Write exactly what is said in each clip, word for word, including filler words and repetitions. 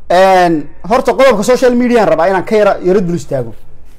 een horta qodobka social media rabaa inaan ka yara yara dul istaago.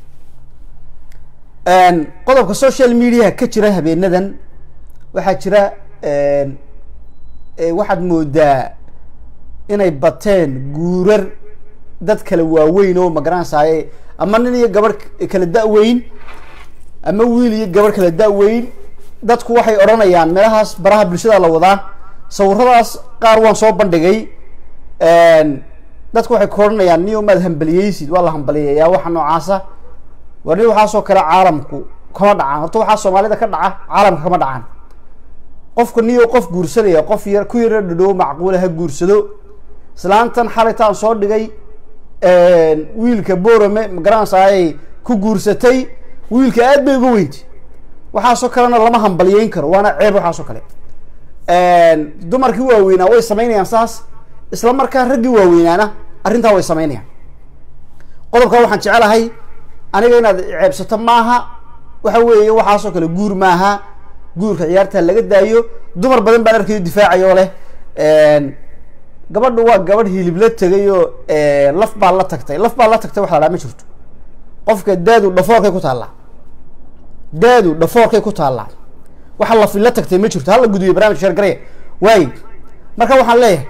een qodobka social media ka jira habeenadan waxaa jira een ee waxaad moodaa inay bateen guurar dad kala waaweyn oo magaranayay ama nin iyo gabar kala da'weyn ama wiil iyo gabar kala da'weyn dadku waxay oranayaan meelahaas baraha bulshada la wadaa sawiradaas qaar waan soo bandhigay een dadku waxay koranayaan niyo maad hambaliyeysid waa la hambaliyeeyaa waxa noocaasa wari waxa soo kala caalamku kama dhacaan horta waxa Soomaalida ka dhaca caalamka kama dhacaan qofku niyo qof guursanaya qof yar ku yar dhadhow macquul ah guursado islaantan xalitaan soo dhigay een wiilka Boorame magaranayay ku guursatay wiilka aad bay ugu weynti waxa soo kalena lama hambaliyeyn karo waana ceeb waxa soo kale een dumarkii waaweynaa way sameynayaan saas isla markaa ragii waaweynaana arrinta way sameynayaan qodobka waxaan jecelahay aniga inaad ceebsato maaha waxa weeye waxa soo kale guur maaha guurka ciyaarta laga daayo dumar badan baan arkay difaacayo leh een gabadhu waa gabadh hilib la tagayo ee laf baa la tagtay laf baa la tagtay waxa la ma jirto qofka daadu dhafoorkay ku taala daadu dhafoorkay ku taala waxa la fil la tagtay ma jirto hal gudiyo barnaamij share gareey way marka waxaan leeyahay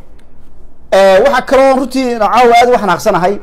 ee waxa kale runtii caawa aad waxaan aqsanahay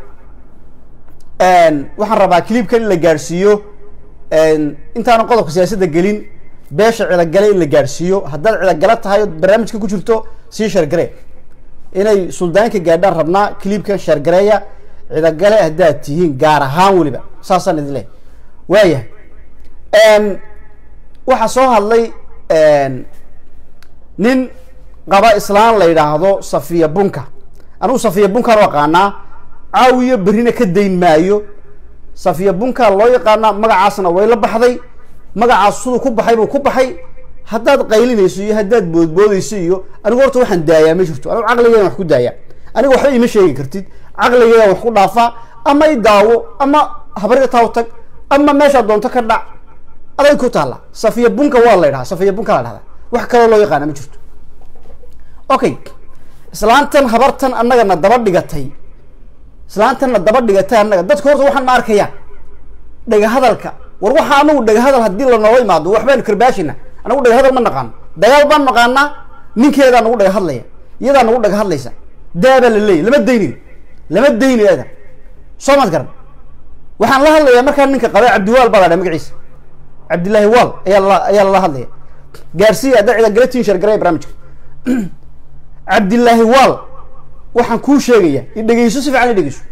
een waxaan rabaa clipkan la gaarsiiyo een intaan qodobka siyaasadda gelin beesha cila galay in la gaarsiiyo haddaad cila gala tahay barnaamijka ku jirto si share gareey inay suldaanka gaadhaan rabnaa clipkan share gareeya cila gale haddaad tihiin gaar ahaan waliba saasaan idin leeyahay waaya een waxa soo hadlay een nin qaba islaan la yiraahdo Safiya Bunka anu Safiya Bunka loo yaqaana caawiyo berina ka deyn maayo Safiya Bunka loo yaqaana magacaasna way la baxday magacaas soo ku baxay buu ku baxay haddaad qaylinayso iyo haddaad boodboodayso iyo anigu horta waxaan daayaa ma jirto anigu aqligeyga wax ku daaya anigu waxba ima sheegi kartid aqligeyga wax ku dhaafa ama i daawo ama habarida taawtag ama meesha doonto ka dhac aday ku taala Safiya Bunka waa la yiraahdaa Safiya Bunka la yiraahdaa wax kale loo yaqaan ma jirto okay islaantan habartan annagana daba dhigatay islaantan daba dhigatay annaga dadku horta waxaan ma arkayaan dhaga hadalka war waxa anagu dhaga hadal hadii la noo imaado waxbaan karbaashina anagu dhaga hadal ma naqaan dagaal baan naqaana ninkeeda anagu dhaga hadlaya iyada anagu dhaga hadlaysa daaba la leey lama deynin lama deynin iyada soo ma garan waxaan la hadlayaa markaa ninka qaba Cabdiwaal baa la magaciisa Cabdilaahi Waal ayaa la ayaa la hadlaya gaarsiya dacida galatin shar garay barnaamijka Cabdilaahi Waal waxaan ku sheegaya in dhageyso si fiican dhageyso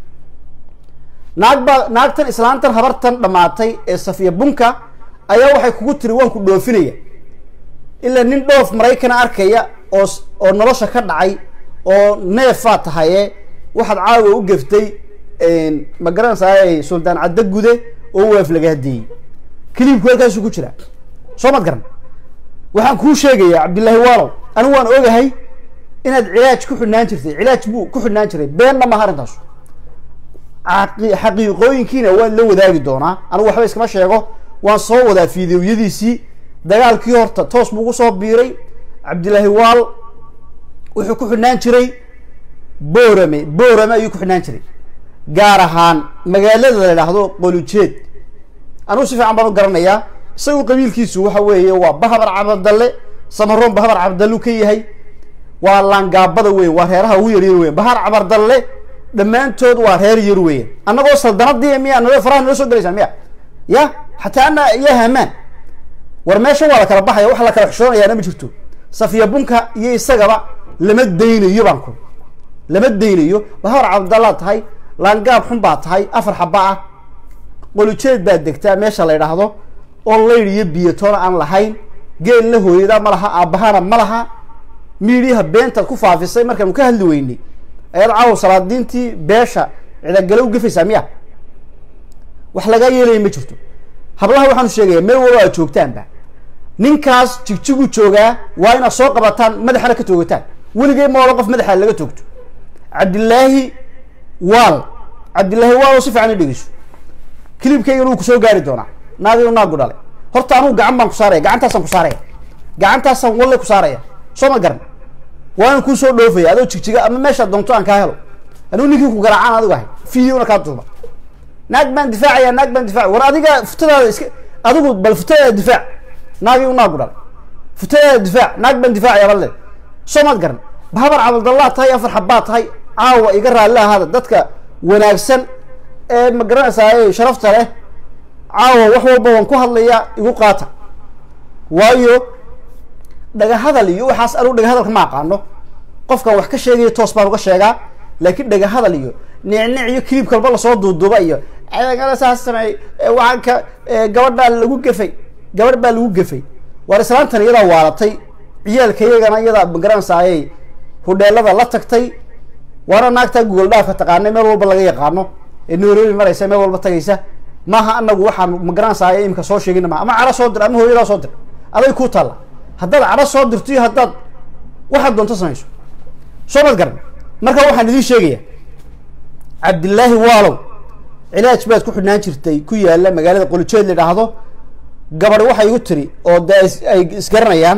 naagba naagtan islaantan habartan dhamaatay ee Safiya Bunka ayaa waxay kugu tiri waan ku dhoofinaya illa nin dhoof Mareykan arkaya oo oo nolosha ka dhacay oo neefa tahay waxaad caawa u gaftay een magaranayay Suldaan Cadda Gude oo waaf laga hadiyay clip halkaas ku jira soo mad garan waxaan ku sheegaya Cabdilaahi Waal anigu waan ogahay inaad cilaaj ku xidhnaan jirtay cilaaj buu ku xidhnaan jiray beenna ma harintaas xaqiiqooyinkiina waan la wadaagi doonaa anigu waxba iskama sheego waan soo wadaa fiidiyoyadiisii dagaalkii horta toos buu ugu soo biiray Cabdilaahi Waal wuxuu ku xidhnaan jiray Boorame Boorame ayuu ku xidhnaan jiray gaar ahaan magaalada la yiraahdo Qolujeed anu si fiican baan garanayaa isagu qabiilkiisu waxa weeye waa Bahabar Cabdalle Samaroon Bahabar Cabdalle ka yahay waa laangaabada weyn waa reeraha ugu yar yar weyn Bahar Cabdalle dhamaantood waa reer yar weyn annagoo saldanadii miya noo faraha noo soo galaysan miya ya hatta ana ya haman war meesha waa la kala baxay wax la kala xishoonayaa ma jirto Safiya Bunka iyo isagaba lama deynayo baan ku lama deynayo Bahar Cabdalle tahay laangaab xun baa tahay afar xaba ah Qolujeed baa degtaa meesha la yiraahdo oo leeyiyo biyo aan lahayn geel la hooyada ma laha aabahana ma laha miiriha beenta ku faafisay markaan ka hadli weynay ayad caaw salaadiintii beesha cida galow gafaysa miya wax laga yeelay ma jirto hablaha waxaan sheegayaa meel wada joogtaanba ninkaas jigjigu joogaa waa ina soo qabataan madaxana ka toogataan waligay ma wada qof madaxa laga toogto Cabdilaahi Waal Cabdilaahi Waal si fiican dhigayso clipkayga uu ku soo gaari doona naadi uu naagu dhalay horta anu gacan baan ku saaray gacantaasaan ku saaray gacantaasaan walle ku saaray soo ma garan waan ku soo dhoofay adoo jigjiga ama meesha doonto aan ka helo anuu ninkii ku garaacaan adigu ahay fiidiyona kaa duuba naag baan difaacaya naag baan difaac war adiga futadaada iska adigu bal futadaada difaac naagii u naag u dhalay futadaada difaac naag baan difaacaya balle soo maad garan bahabar cabdallah tahay afar xabbaad tahay caawa iga raalli ahaada dadka wanaagsan ee ma garanaysaa sharafta leh caawa wax walba waan ku hadlayaa igu qaata waayo dhaga hadal iyo waxaas anigu dhaga hadalka ma aqaano qofkan wax ka sheegayo toos baan uga sheegaa laakiin dhaga hadal iyo nicnic iyo clip kalba lasoo duuduuba iyo ayagana saas sameey waxaan ka gabadha lagu gafay gabadh baa lagu gafay war islaantan iyada waalatay ciyaalka iyagana iyada ma garanaysaa hudheelada la tagtay waana naagta Google dhaafka taqaanay meel walba laga yaqaano ee Nairobi maraysa meel walba tagaysa maaha anagu waxaan ma garanaysaa imka soo sheegina ma ama cara soo dir ama hooyada soo dir aday ku taala haddaad cara soo dirto iyo haddaad waxaad doonto samayso soo mad garan marka waxaan idin sheegayaa Cabdillaahi Waalow cilaaj baad ku xidhnaan jirtay ku yaala magaalada Qolojeed la dhaahdo gabadh waxay igu tiri oo ay isgaranayaan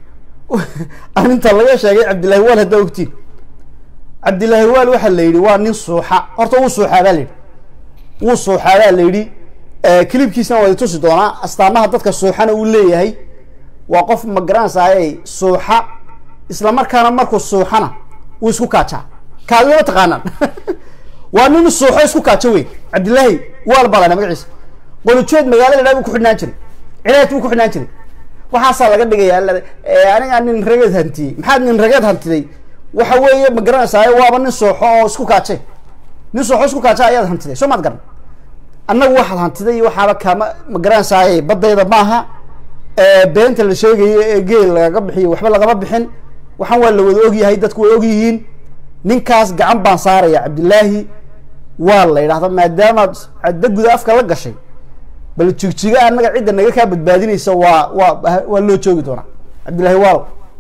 arinta laga sheegay Cabdillaahi Waal hadda ogtiin Cabdillaahi Waal waxa la yiri waa nin suuxa horta uu suuxa baa la yiri uu suuxa baa la yiri ee clipkiisna waa tusi doonaa astaamaha dadka suuxana uu leeyahay waa qof ma garanaysaa suuxa isla markaana markuu suuxana uu isku kaaca kaadina taqaanaan waa nin suuxo isku kaaca weey Cabdillaahi Waal balana magaciisa Qolojeed magaalada dhaab ku xidhnaan jiray cilaaj uu ku xidhnaan jiray waxaasa laga dhigayaa aniga nin ragad hanti maxaad nin ragad hantiday waxa weeye ma garanaysaa waaba nin suuxo oo isku kaacay nin suuxo isku kaacay ayaad hantiday soo maad garan annagu waxaad hantiday waxaaba kama ma garanaysaa badayda maaha ee beenta la sheegayo ee geel laga bixiyo waxba laga bixin waxaan waa la wada og yahay dadku way og yihiin ninkaas gacan baan saaraya Cabdillaahi waa la yiraahdo maadaama cadda guud afka la gashay bal jigjiga anaga cid naga ka badbaadinaysa waa waa waa loo joogi doona Cabdillaahi Waal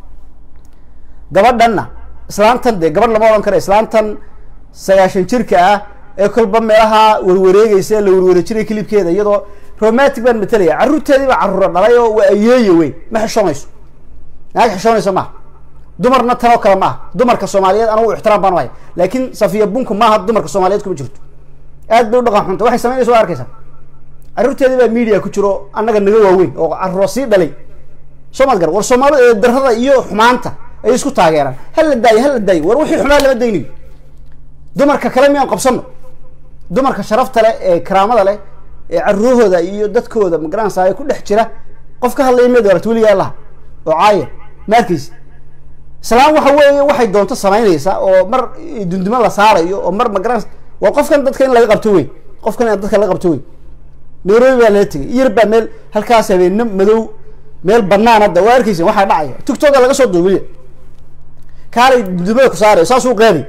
gabadhanna islaantan de gabadh lama oran karo islaantan sagaashan jirka ah ee kolba meelaha warwareegaysa la warwareejinay clipkeeda iyadoo romantic baan matalaya caruurteedii baa caruur dhalay oo waa ayeeye weey ma xishoonayso naag xishoonayso ma dumarna tan oo kale ma dumarka Soomaaliyeed anigu ixtiraam baan wahay laakiin Safiya Bunku ma aha dumarka Soomaaliyeed kuma jirto aad bay u dhaqan xunta waxay sameynayso arkaysa caruurteedii baa media ku jiro annaga naga waaweyn oo caruur sii dhalay Soomaal gar war Soomaaliyeed darrada iyo xumaanta ay isku taageeraan hal la daay hal la daay war wixii xumaan lama dayniyo dumarka kale miyaan qabsano dumarka sharafta leh ee karaamada leh ee caruurhooda iyo dadkooda ma garanaysaa ay ku dhex jira qof ka hadlay meed warta waliga Allah oo caaya markiis salaam waxa weeye waxay doonto sameynaysaa oo mar dunduma la saarayo oo mar ma garanaysaa waa qofkan dadka in laga qabto weey qofkan in dadka laga qabto weey Nairobi baa la tagay yirba meel halkaas habeen madow meel banaan hadda waa arkaysan waxa dhacaya TikTok laga soo duubay kaalay dunduma ku saaray saas uu qaaday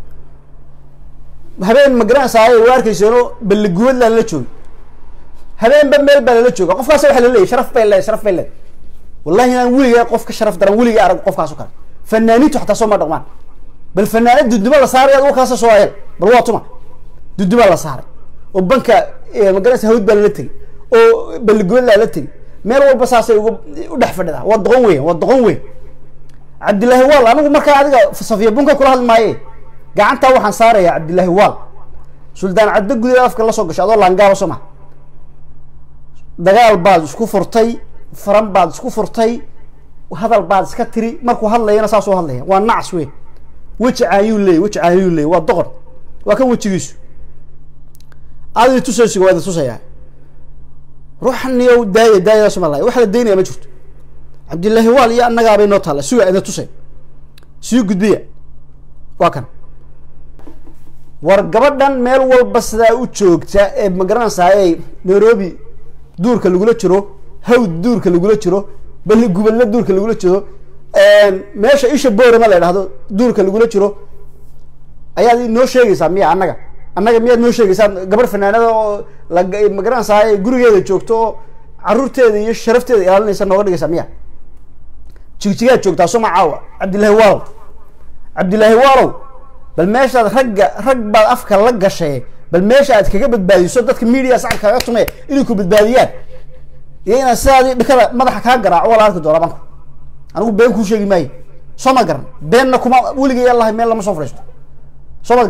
habeen ma garanaysaa waa arkaysan bal guud la la joogo habeen ba meel baa la joogo qofkaas waxa la leeyahay sharaf bay leeyahay sharaf bay leeyahay wallahi aan wiliga qof ka sharaf daran wiliga arag qofkaas oo kale fanaaniintu xataa soo ma dhaqmaan bal fanaanad dunduma la saaray oo kaas soo ayay bal waa tuma dunduma la saaray oo banka ma garanaysaa hawd baa la tagay oo bal guud la la tagay meel walba saasay ugu u dhex fadhida waa doqon weyn waa doqon weyn Cabdillaahi Waal anigu marka adiga Safiya Bunka kula hadlmaaye gacanta waxaan saaraya Cabdillaahi Waal suldaan cadda gudaha afka la soo gashay adoo laangaaba soo ma dagaal baad isku furtay faran baad isku furtay hadal baad iska tiri markuu hadlayna saas oo hadlaya waa nacs weyn waji ayuu leey waji ayuu leey waa doqon waa kan wajigiisu aad tusaysiga waa tusaya ruuxan iyo daaya daaya Soomaaliya waxa la deynaya ma jirto Cabdillaahi Waal iyo annaga bay noo taala suuga ina tusay sii gudbiya waa kan war gabadhan meel walba sida u joogta ee ma garanaysaa Nairobi duurka lagu la jiro hawd duurka lagu la jiro bal gobolka duurka lagu la jiro een meesha isha boorama la yiraahdo duurka lagu la jiro ayaa noo sheegaysaa miya annaga annaga miyaad noo sheegaysaa gabar fanaanada oo la ma garanaysaa gurigeeda joogto caruurteeda iyo sharafteeda ilaalinaysa nooga dhigaysaa miya jigjiga joogtaa soo ma caawa Cabdillaahi Waal Cabdillaahi Waal bal meesha ragga rag baad afka la gashay bal meesha aad kaga badbaadiso dadka media sax kaga tumay inay ku badbaadiyaan iyana saadi dhakada madaxa ka garaac wala arki doona banku anigu been ku sheegi maay soo ma garan beenna kuma wiliga Allah meel lama soo fariisto soo ma garan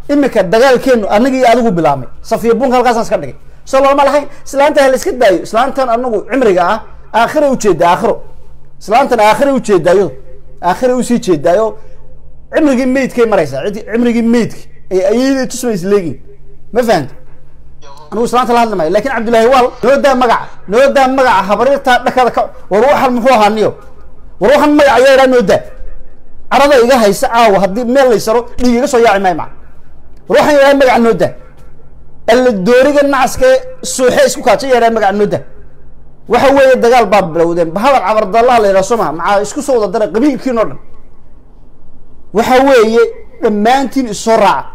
imika dagaalkeenu anagii adigu bilaabmay safiya bunka halkaasaan iska dhigay soo looma lahayn islaanta ha la iska daayo islaantan anagu cimriga ah aakhira ujeeda aakhiro islaantan aakhira ujeedaayo aakhira usii jeedaayo cimrigii meydkay maraysaa cimrigii meydki ay ayay tusmays leegin ma fahanti anigu islaanta la hadli maayo laakin cabdullaahi waal noodaa magaca noodaa magaca habarirta dhakada ka war waxan muxuu ahaaniyo war waxan magaca yeeraa noodaa carada iga haysa caawa haddii meel laysaro dhiig iga soo yaaci maayo maca war waxan yeeraa magaca noodaa alla dooriga nacaska suuxe isku kaaja yeeraa magaca noodaa waxa weeye dagaal baa bilowdeen bahadal cabardallah la yidhaha soo maha macaa isku soo wada dara qabiilkiin oo dhan waxa weeye dhammaantiin isoo raaca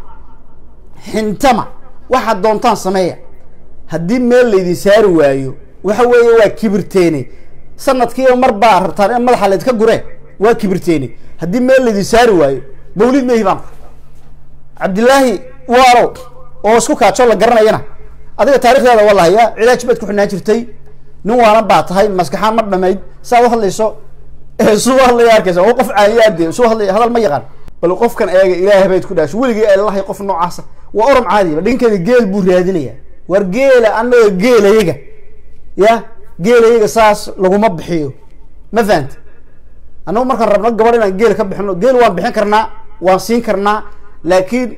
xintama waxaad doontaan sameeya haddii meel laydin saari waayo waxa weeye waa kibirteene sanadkiiba mar baa rabtaan in madaxa laydka guree waa kibirteene haddii meel laydin saari waayo mawlid mehi baan cabdillaahi waalow oo isku kaajo la garanayana adiga taarikhdeeda waa lahayaa cilaaj baad ku xidhnaan jirtay nin waalan baa tahay maskaxaan ma dhamayd saad u hadlayso suu hadlaya arkaysa oo qof caaniyaade suu hadlay hadal ma yaqaan bal qofkan eega ilaahay bayd ku dhaasho weligii allahay qof noocaasa waa orom caadiba dhinkeeda geel buu raadinaya war geela annaga geelayaga ya geelayaga saas laguma bixiyo ma fahanti annagu markaan rabno gabadh inaan geel ka bixino geel waan bixin karnaa waan siin karnaa laakiin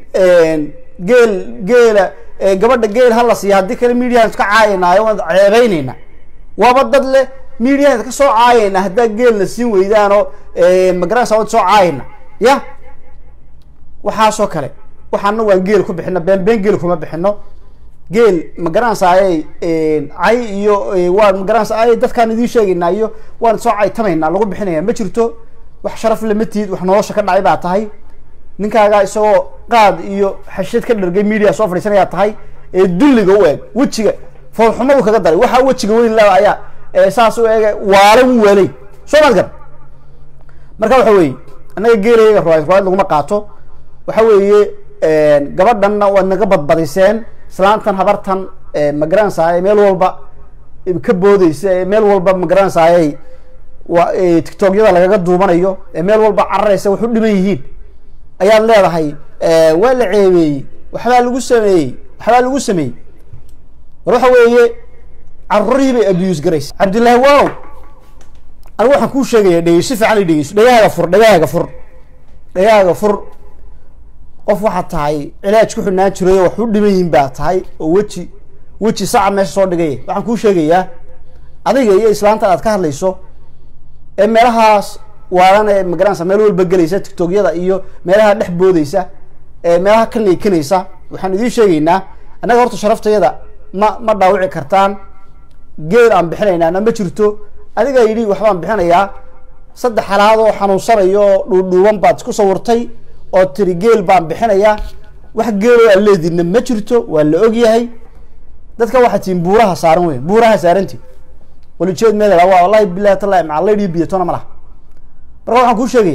geel geela gabadha geel hala siiya haddii kale mediahan iska caayanaayo waan ceebeynayna waaba dad leh mediahan ka soo caayayna haddaa geelna siin weydaanoo magaranaysa wad soo caayayna ya waxaasoo kale waxaana waan geel ku bixino been been geel kuma bixino geel magaranaysa ayay cay iyo waan magaranaysa ayay dadkaan idiin sheegaynaa iyo waan soo caytamaynaa lagu bixinaya ma jirto wax sharaf lama tiid wax nolosha ka dhacay baa tahay ninkaaga isagoo qaad iyo xashid ka dhargay media soo fadhiisanayaa tahay ee dulliga u eeg wejiga foolxumadu kaga daray waxaa wejiga weyn laa ayaa saas u eega waalan weelay soo maad gar marka waxa weeye annaga geelayaga ruwaayad ruwaayad laguma qaato waxa weeye gabadhanna waad naga badbadiseen islaantan habartan magaranaysaay meel walba ka boodeysa meel walba magaranaysaayay wa tiktokyada lagaga duubanayo meel walba cararaysa wax u dhiman yihiin ayaad leedahay waa la ceebeeyey waxbaa lagu sameeyey waxbaa lagu sameeyey war waxa weeye carruurihii bay abuse garaysa cabdillaahi waaw anigu waxaan kuu sheegaya dhegeyso si fiican i dhegeyso dhagahaaga fur dhagahaaga fur dhagahaaga fur qof waxaad tahay cilaaj ku xidhnaan jirayo wax u dhiman yihiin baa tahay oo weji weji saca meesha soo dhigaya waxaan kuu sheegayaa adiga iyo islaanta aad ka hadlayso ee meelahaas waalan ee magaranaysa meel walba gelaysa tiktokyada iyo meelaha dhex boodeysa ee meelaha ka leekanaysa waxaan idiin sheegaynaa annaga horta sharaftayada ma ma dhaawici kartaan geel aan bixinaynaana ma jirto adigaa yidhi waxbaan bixinayaa saddex halaad oo xanuunsanayo oo dhuudhuuban baad isku sawirtay oo tiri geel baan bixinayaa wax geeloo aan leedina ma jirto waa la ogyahay dadka waxaa tiin buuraha saaran weyn buuraha saaranti walijeed meel waa wallahi billahi tallahi maca lady biyatona ma laha marka waxaan kuu sheegaya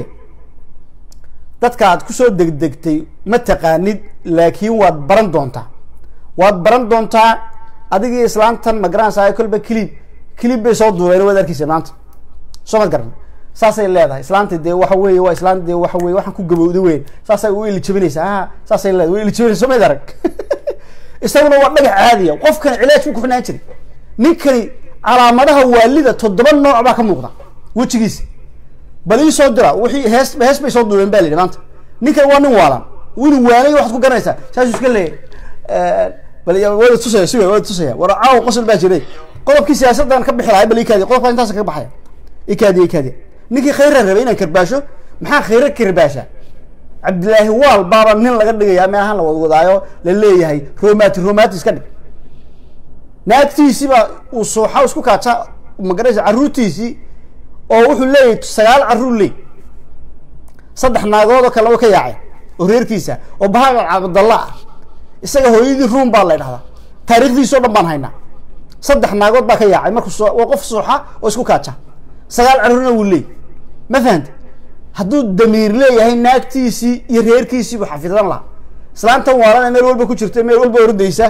dadka aad kusoo degdegtay ma taqaanid laakiin waad baran doontaa waad baran doontaa adigii islaantan magaranaysa kolba clip clip bay soo duuleen waad arkeysa maanta soo mad garan saasay leedahay islaanta dee waxa weeye waa islaanta dee waxa weeye waxaan ku gabowda weyn saasay u ili jabinaysaa ha saasay leedahay way ili jabinaysaa soo mayd arag isaguna waa dhagax caadiya qofkan cilaaj ku xunaan jiray ninkani calaamadaha waalida toddoba nooc baa ka muuqda wejigiisa bal ii soo dira wixii hees hees bay soo duuleen baa lidhi maanta ninkan waa nin waalan wini waalay waxaad ku garanaysaa saasuu iska leeyahay bal wada tusaya si wada tusaya war caaw qosol baa jiray qodobkii siyaasadan ka bixi lahay bal ikaadi qodobka intaas ka baxaya ikaadi ikaadi ninkii khayra rabay inaan karbaasho maxaa khayra karbaasha cabdillaahi waal baaba nin laga dhigayaa meelahan la wada wadaayo la leeyahay romati romati iska dhig naagtiisii baa uu sooxa isku kaaja magaraysa carruurtiisii oo wuxuu leeyahay sagaal carruur leey saddex naagood oo kale oo ka yaacay oo reerkiisa oo bahaga cabdallah ah isaga hooyadii ruum baa la dhahdaa taariikhdiisoo dhan baan haynaa saddex naagood baa ka yaacay markuu soo waa qof sooxa oo isku kaaja sagaal carruurna wuu leey ma fahanta hadduu damiir leeyahay naagtiisii iyo reerkiisii buu xafidan lahaa islaantan waalan meel walba ku jirta meel walba ordaysa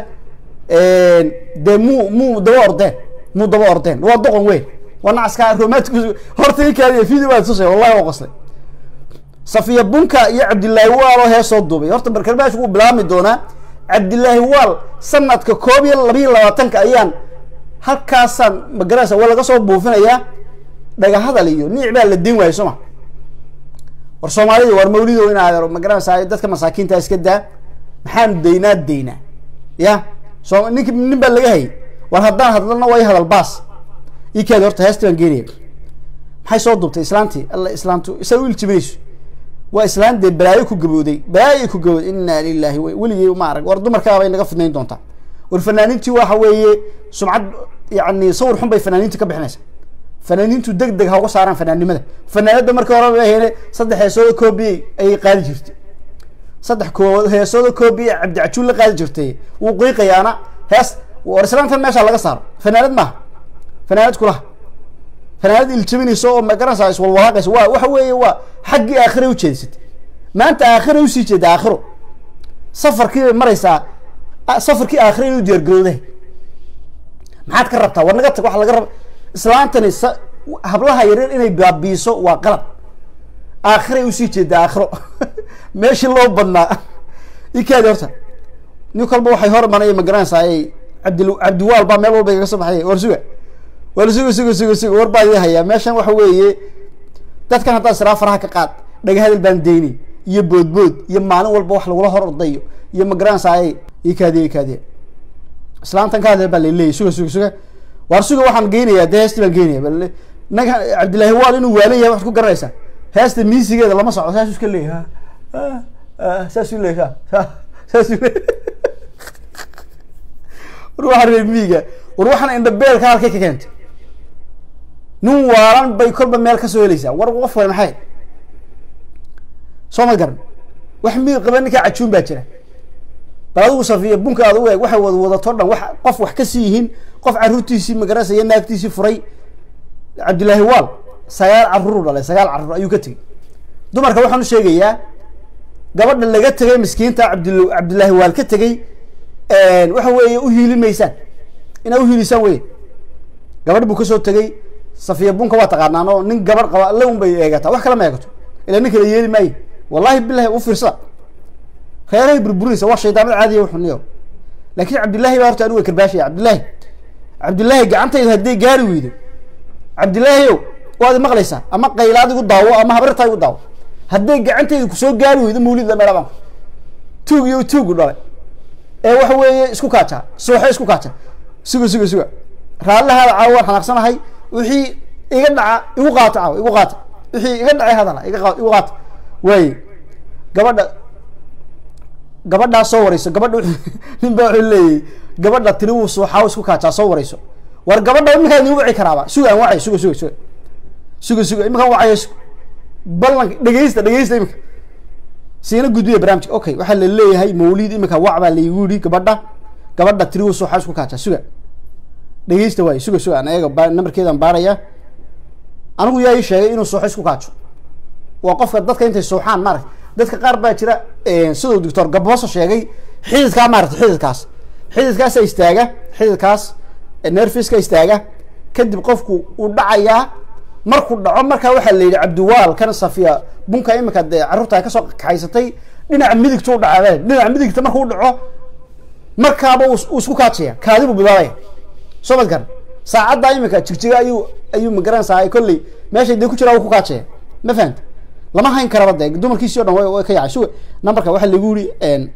dee muu muu daba ordeen muu daba ordeen waa doqon weyn waa nacaska romantic horta ikaadiya video baa tusay wallahi waa qoslay safiya bunka iyo cabdillaahi waal oo heesoo duubay horta barkalmaash uu bilaami doonaa cabdillaahi waal sanadka koob iyo laba iyo labaatanka ayaan halkaasaan magaraysa waa laga soo buufinayaa dhaga hadal iyo niic baa la diin waayo sooma war soomaalida war mawlido in aad magaraysa dadka masaakiinta iska daa maxaan deynaa deynaa ya soo ninki nin baa laga hay war haddaan hadlana way hadal baas ikaad horta heesta baan geenaya maxay soo duubtay islaantii alla islaantu isa u iltimayso waa islaan de balaayo ku gabooday balaayo ku gabooday inna lillahi wa weligay ma arag war dumarka bay naga fidnayn doontaa war fanaaniintii waxa weeye sumcad yani sawir xun bay fanaaniintu ka bixinaysaa fanaaniintu degdeg ha uga saaraan fanaannimada fanaanada markii hore bay heene saddex heesooda koobi ay qaadi jirtay saddex koo heesooda koobi cabdi cajuul la qaadi jirtay uu qiiqayaana hees war islaantan meesha laga saaro fanaanad ma fanaanad kula fanaanad iltiminayso oo magaranaysa is walwalaaqayso waa waxa weeye waa xaggii aakhira u jeedisatay maanta aakhira u sii jeeda aakhiro safarkii bay maraysaa safarkii aakhira inuu diyaar garowday maxaad ka rabtaa war naga tag waxa laga raba islaantani hablaha yaryar inay baabiiso waa qalab aakhira u sii jeeda aakhiro meeshii loo badnaa ikaadi horta nin kalba waxay hormaraya magaranaysaa ay cabdi cabdiwaal baa meel walba kaga soo baxay war suga war suga suga suga suga war baa idin hayaa meeshan waxa weeye dadkan haddaa siraa faraha ka qaad dhaga hadal baan deyni iyo boodbood iyo maalin walba wax lagula hor ordayo iyo magaranaysaa ay ikaadi ikaadi islaantan ka hadal baa leeyahay suga suga suga war suga waxaan geynayaa dee heesti baan geynayaa bal naga cabdillaahi waal inuu waalan yahay wax ku garanaysaa heesta miisigeeda lama socdo saas iska leeyahay saas u leeyahay saas u war waxaan reer miiga war waxaan indha beelka halkay ka keentay nin waalan bay kolba meel ka soo helaysaa war qof wala maxay soo ma garan wax miig qaban ninka cajuun baa jira bal adigu safiya bunka aad u eeg waxay wada wadato dhan wax qof wax ka sii yihiin qof caruurtiisii magarasa iyo naagtiisii furay cabdillaahi waal sagaal caruur dhalay sagaal caruur ayuu ka tegey dumarka waxaan u sheegayaa gabadha laga tegay miskiinta cabdil cabdillaahi waal ka tegey waxa weeye u hiili maysaan inaa u hiilisaan wey gabadh buu kasoo tegey safiya bunka waa taqaanaan oo nin gabadh qaba alle un bay eegataa wax kala ma eegato ilaa nin kala yeeli maayo wallahi billahi u fiirsada khayrahay burburinaysa waa shaydaamad caadiya wuxuniyo laakiin cabdillaahi baa horta anigu way karbaashaya cabdillaahi cabdillaahi gacantayda hadday gaari weydo cabdillaahi ow waad maqlaysaa ama qaylaad igu daawo ama habartaa igu daawo hadday gacantayda kusoo gaari weydo mawlid la meelabaan tuug iyo tuugu dhalay ee waxa weeye isku kaajaa sooxe isku kaajaa suga suga suga raallahaada caawa waan xanaaqsanahay wixii iga dhaca igu qaato caawa igu qaata wixii iga dhacay hadala iga qa igu qaata waaye gabadha gabadhaa soo warayso gabadha nin baa wuxuu leeyahay gabadha tiri wuu sooxaaw isku kaajaa soo warayso war gabadha iminkaa idin wici karaaba suga aan wacay suga suga suga suga suga iminkaan wacayo ballanka dhegeysta dhegeysta iminka siina gudbiya barnaamijka okay waxaa la leeyahay mawlid iminka wac baa laygu yidhi gabadha gabadha tiri wuu sooxaaw isku kaajaa suga dhegeysta waayo suga suga an ayaga nambarkeedaan baaraya anigu yaa ii sheegay inuu sooxo isku kaajo waa qofka dadka intay sooxaan maaragta dadka qaar baa jira siduu doctor gabooso sheegay xididkaa maaragta xididkaas xididkaasa istaaga xididkaas nerfiska istaaga kadib qofku uu dhacayaa markuu dhaco markaa waxaa la yidhi cabdiwaal kan safiya bunka iminka dee carruurta kasoo kaxaysatay dhinaca midigta u dhaca dhinaca midigta markuu dhaco markaaba uu isku kaajaya kaadi buu bilaabaya soo mad garan saacaddaa iminka jigjiga ayuu ayuu magaranaysaa kolley meeshay dee ku jiraa uu ku kaajaya ma fahanta lama hayn karaba dee dumarkiisii o dhan way way ka yacay suga numberka waxaa lagu yidhi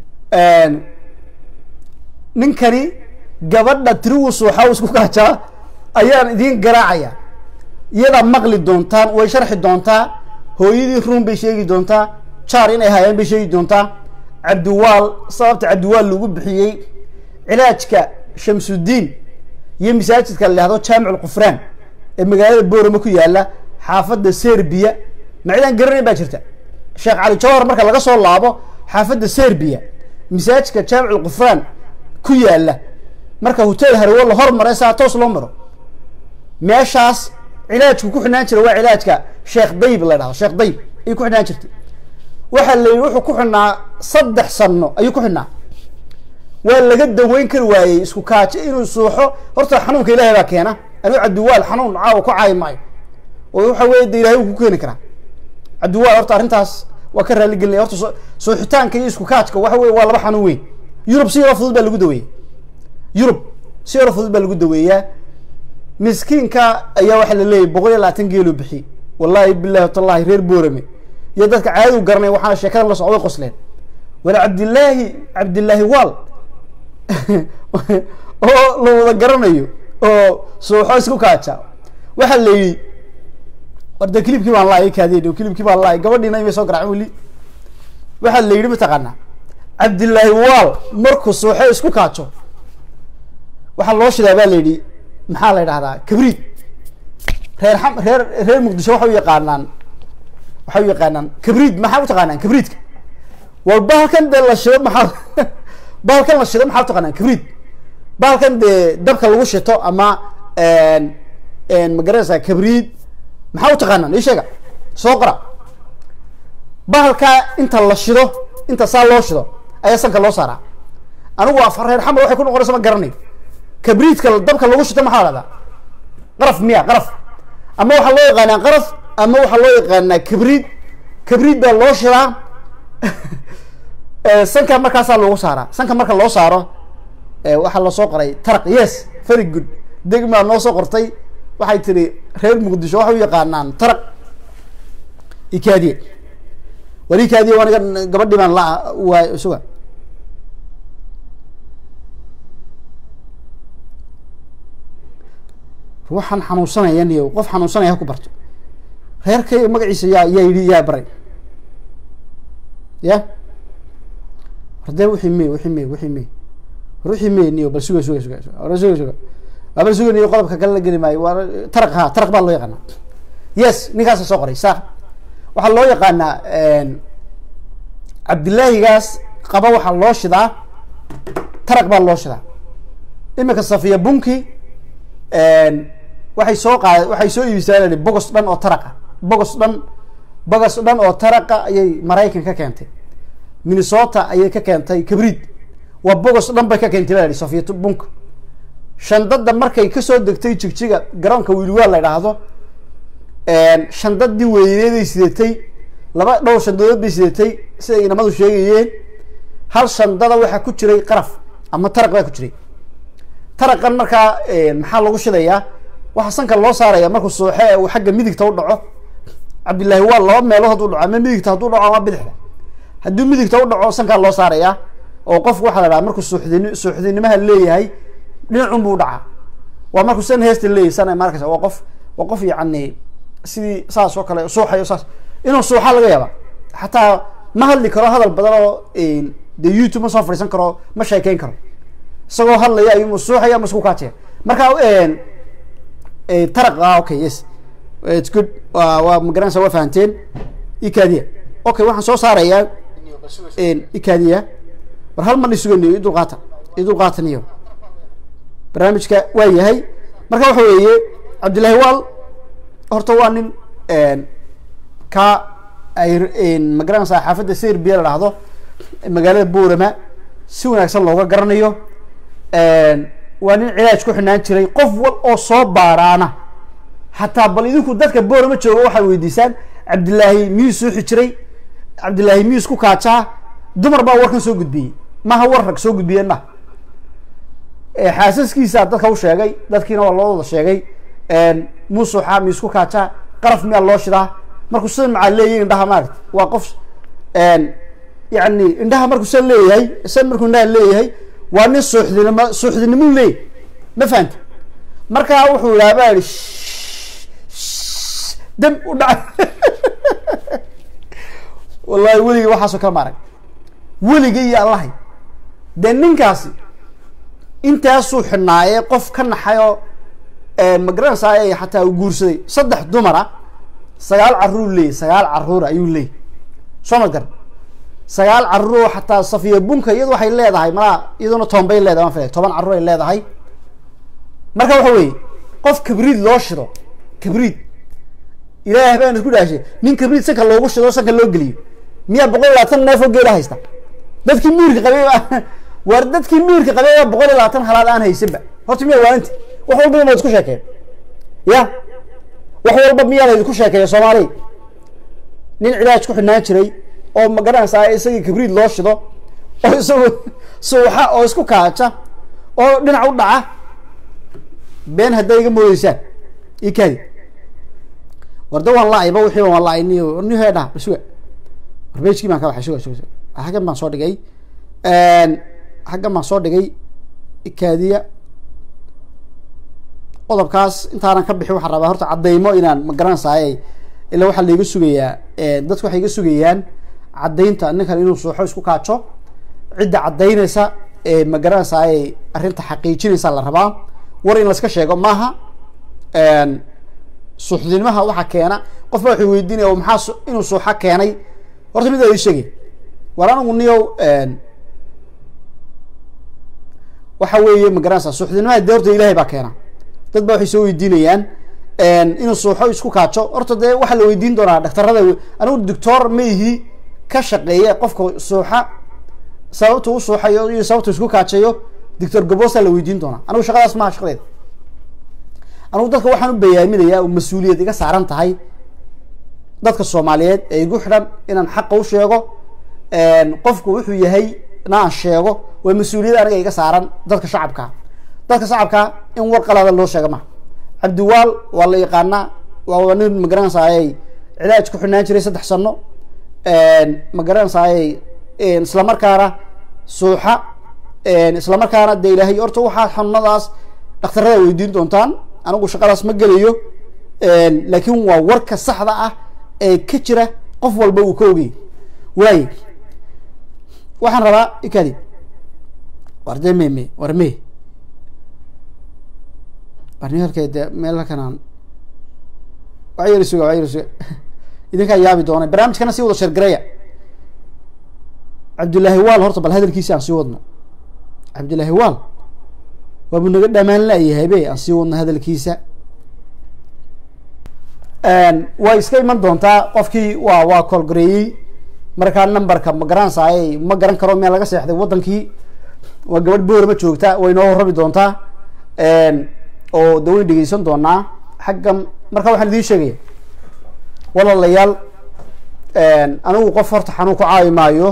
ninkani gabadha tiriwu suuxaw isku kaajaa ayaan idiin garaacaya iyadaa maqli doontaan way sharxi doontaa hooyadii ruun bay sheegi doontaa jaar inay hayaan bay sheegi doontaa cabdiwaal sababta cabdiwaal lagu bixiyey cilaajka shamsudiin iyo masaajidka la yihahdo jaamic lqufraan ee magaalada boorama ku yaala xaafadda serbiya macidaan garanayn baa jirta sheekh cali jawhar marka laga soo laabo xaafadda serbiya masaajidka jaamic lqufraan ku yaala marka hotel harwo la hormaray saa toos loo maro meeshaas cilaajku ku xidhnaan jira waa cilaajka sheekh dayb la dhahdo sheekh dayb ayuu ku xidhnaan jirtay waxaa la yidhi wuxuu ku xidhnaa saddex sano ayuu ku xidhnaa waa laga daweyn kari waayey isku kaajo inuu suuxo horta xanuunka ilaahay baa keena anuu cabdiwaal xanuun caawa ku caayi maayo oo waxa weeye de ilahay uu ku keeni karaa cabdiwaal horta arrintaas waa ka raali gelinaya horta soo xitaanka iyo isku kaajka waxa weeye waa laba xanuun weyn Yurub si yar fudud baa lagu daweeyaa Yurub si yar fudud baa lagu daweeyaa miskiinka ayaa waxa la leeyahay boqol iyo labaatan geelo bixi wallahi billahi tallahi reer boorame iyo dadka caadi u garanay waxaan sheekadan la socday qosleen wala Cabdillaahi Cabdillaahi wal oo loo wada garanayo oo soo xoos ku kaaca waxa la yiri warda clipkii baan laayay kaadii clipkii baan laayay gabadhiina ay soo garaacay wali waxa la yiri ma taqaana Cabdillaahi wal markuu soo xoos ku kaaco waxa loo shidaa baa la yiri maxaa la yiraahdaa kabriid reer xam reer reer muqdisho waxa u yaqaanaan waxa u yaqaanaan kabriid maxaa u taqaanaan kabriidka walba halkan de la shido maxaa balkan la shido maxaa u taqaanaan kabriid balkan de dabka lagu shito ama een een magaraysa kabriid maxaa u taqaanaan ii sheega soo qora balka inta la shido inta saa loo shido ayaa sanka loo saaraa anigu waa fareer xamar waxay ku noqonaysaa ma garanay kabriidka dabka lagu shito maxaa la dhahdaa qaraf miya qaraf ama waxa loo yaqaanaa qaraf ama waxa loo yaqaanaa kabriid kabriid baa loo shidaa ee sanka markaas loogu saaraa sanka marka loo saaro ee waxa la soo qoray taraq yes very good degma noo soo qortay waxay tiri reer muqdisho waxa u yaqaanaan taraq ikaadiye wali ikaadiye waniga gabadhi baan la waa suga waxaan xanuunsanaya niyo qof xanuunsanaya ku barto reerkay magaciisa yaa yaa yiri yaa baray ya hadee wixii mee wixii mee wixii mee ruuxii mee niyo bal suga suga suga suga suga suga abal suga niyo qodobka kale la geli maayo waa taraq ha taraq baa loo yaqaana yes ninkaas soo qoray sax waxa loo yaqaanaa een Cabdillaahi gaas qaba waxa loo shidaa taraq baa loo shidaa imika Safiya bunki een waxay soo qaad waxay soo iibisay bogos dhan oo taraqa bogos dhan bogos dhan oo taraqa ayay Mareykan ka keentay Minnesota ayay ka keentay kabriid waa bogos dhan bay ka keentay baa Safiya bunk shandada markay ka soo degtay jigjiga garoonka wiilwaa la yiraahdo een shandadii weyneeday sideetay laba dhowr shandadood bay sideetay sida inamadu sheegayeen hal shandada waxa ku jiray qaraf ama taraq baa ku jiray taraqan marka maxaa lagu shidayaa waxa sanka loo saaraya markuu sooxay uu xagga midigta u dhaco Cabdillaahi waa laba meelood u dhaco ama midigta haduu dhaco ama bidixda haduu midigta u dhaco sanka loo saaraya oo qof waxa la yiraahdaa markuu suuxdin suuxdinimaha leeyahay dhinacun buu dhaca waa markuu san heesta leeyahay sana markaas waa qof waa qof yacni sidii saas oo kale suuxayo saas inuu suuxa laga yaaba xataa ma hadli karo hadal badan oo een de YouTube ma soo fariisan karo ma sheekeyn karo isagoo hadlaya ayuu suuxaya ma isku kaatay marka een ee taraq ah okay yes it's good waa magaran soo fahanteen ikaadiya okay waxaan soo saarayaa een ikaadiya war hal man isugu idul qaata idul qaataniyo barnaamijka waa yahay marka waxa weeye Cabdillaahi wal horta waa nin een ka ay een magaran saxaafada Serbia la dhahdo magaalada Boorama si wanaagsan looga garanayo een waa nin cilaaj ku xinaan jiray qof wal oo soo baaraana hatta bal idinku dadka Boorama jooga waxa weydiisaan Cabdillaahi miyuu soo xijiray Cabdillaahi miyuu isku kaaca dumar baa warkan soo gudbiyay ma ha war rag soo gudbiyeen ma ee xaasaskiisa dadka u sheegay dadkiina waa loo wada sheegay een muusuxa mi isku kaaca qaraf miya loo shidaa markuu soo macaleeyay indhaha maartay waa qof een yani indhaha markuu soo leeyahay san markuu indhaha leeyahay waa nin suuxdinimo suuxdinimo leey ma fahanti marka wuxuu yiraahdaa dam u dhac wallahi waliga waxa soo ka maray waliga iyo allah de ninkaasi inta soo xinaayay qof ka naxayo ee magran saayay hatta uu guursaday saddex dumara sagaal caruur leey sagaal caruur ayuu leey soo magar sagaal caruur hatta Safiya bunka iyadu waxay leedahay ma iyaduna toonbay leedahay ma filayo toban caruur ay leedahay marka waxa weey qof kabriid loo shido kabriid ilaahay baan isku dhaashay nin kabriid sanka loogu shido sanka loo galiyo miya boqol iyo labaatan neef oo geela haysta dadkii miirka qabay war dadkii miirka qabay boqol iyo labaatan halaad aan haysanba horta miya waanti wax walba ma isku sheekay ya wax walba miya la isku sheekay Soomaali nin cilaaj ku xinaan jiray oo ma garanaysaa isagii kibriid loo shido oo isagu suuxa oo isku kaaja oo dhinac u dhaca been hadday iga moodeysaan ikaadi warda waan laayba wixii waan laay niyo niyo heedha basuga barbeejkii baan ka waxay suga suga xaggan baan soo dhigay een xaggan baan soo dhigay ikaadiya qodobkaas intaanan ka bixin waxaan rabaa horta cadeymo inaan ma garanaysaay ilaa waxaa laiga sugayaa dadku waxay iga sugayaan caddaynta ninkan inuu suuxo isku kaajo cidda caddaynaysa ee ma garanaysaay arrinta xaqiijinaysa la rabaa war in laska sheego maaha suuxdinimaha waxaa keena qof baa wuxuu weydiinaya maxaa inuu suuxa keenay horta mid aa ii sheegay war anigu niyow waxa weeye ma garanaysaa suuxdinimaha dee horta ilaahay baa keena dad baa waxay soo weydiinayaan inuu suuxo isku kaajo horta dee waxaa la weydiin doonaa dhaktarada anigu doctor ma ihi ka shaqeeya qofka suuxa sababta u suuxayo iyo sababta isku kaajayo doctor gabosa la weydiin doonaa anigu shaqadaas maaha shaqadeed anigu dadka waxaan u bayaaminayaa oo mas-uuliyad iga saaran tahay dadka soomaaliyeed ee igu xidhan inaan xaqa u sheego qofku wuxuu yahay na aan sheego waa mas-uuliyad aniga iga saaran dadka shacabka dadka shacabka in war qalada loo sheega maha cabdiwaal waa la yaqaanaa waa nin ma garanaysaayay cilaaj ku xidhnaan jiray saddex sano ma garanaysaayay isla markaana suuxa isla markaana dee ilaahay horta waxaa xanuunadaas dhakhtarada weydiin doontaan anigu shaqadaas ma gelayo laakiin waa warka saxda ah ee ka jira qof walba uu ka ogey waaye waxaan rabaa ikadi war dee meme war me barniarkeeda meel halkanaan waa yar suga waa yar suga idinkaa yaabi doona barnaamijkana sii wada sheergareya cabdullaahi waal horta bal hadalkiisi aan sii wadno cabdullaahi waal waabu naga dhamaan layahay be aan sii wadno hadalkiisa way iska iman doontaa qofkii waa waa koolgareeyey markaa numberka ma garanaysaayay ma garan karo meel laga seexday waddankii waa gabadh boorama joogta way noo horrabi doontaa oo daweyn dhegeysan doonaa xaggan marka waxaan idiin sheegaya walaalayaal anigu qof horta xanuun ku caawi maayo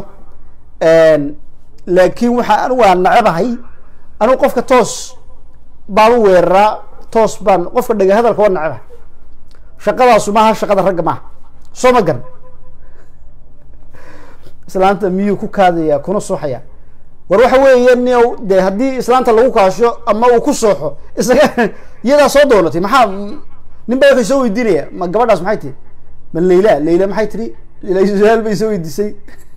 laakiin waxaa anigu aan nacebahay anigu qofka toos baan u weeraraa toos baan qofka dhega hadalka waa nacebahay shaqadaasu maaha shaqada ragga maaha soo ma garan islaanta miyuu ku kaadaya kuna sooxaya war waxa weeye nio dee haddii islaanta lagu kaasho ama uu ku sooxo isaga iyadaa soo doonatay maxaa nin baa waxay soo weydiinaya ma gabadhaas maxay tihi ma layla layla maxay tiri su-aal bay soo weydiisay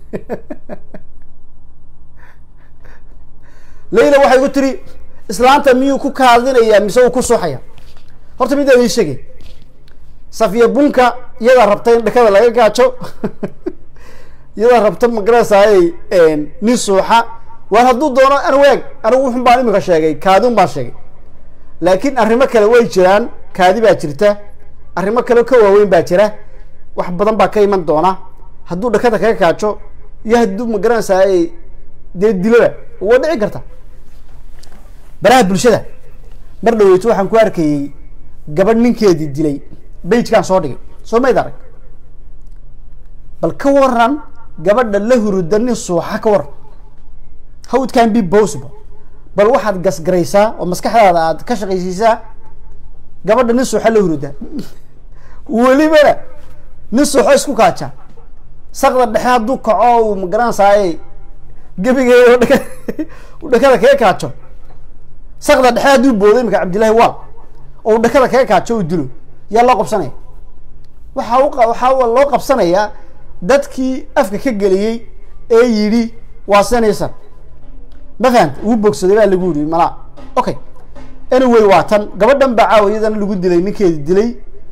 layla waxay ku tiri islaanta miyuu ku kaadinaya mise uu ku sooxaya horta midaa ii sheegay safiya bunka iyadaa rabta in dhakada laga gaajo iyadaa rabta magarasayay nin suuxa war hadduu doono anwaag anigu wuxun baan imika sheegay kaadin baan sheegay laakiin arrimo kale way jiraan kaadi baa jirta arrimo kale ka waaweyn baa jira wax badan baa ka iman doona hadduu dhakada kaga kaajo iyo hadduu magaranaysaay dee dilaba waa dhici karta baraha bulshada mar dhaweyto waxaan ku arkayey gabadh ninkeedii dilay bejkaan soo dhigay soo mayd arag bal ka waran gabadha la huruda nin suuxa ka waran how it can be possible bal waxaad gasgaraysaa oo maskaxdaada aad ka shaqaysiisaa gabadha nin suuxa la huruda welibana nin suuxo isku kaaja saqda dhexe hadduu kaco uu magaranaysaay gebigeeda dhaka dhakada kaga kaajo saqda dhexe hadduu boodo imika cabdillahi waal oo dhakada kaga kaajo uu dilo yaa loo qabsanaya waxa u waxaa loo qabsanayaa dadkii afka ka geliyey ee yidhi waa sanaysan ma fahanta uu bogsaday baa lagu yidhi malaa okay anyway waa tan gabadhan baa caawa iyadana lagu dilay ninkeedi dilay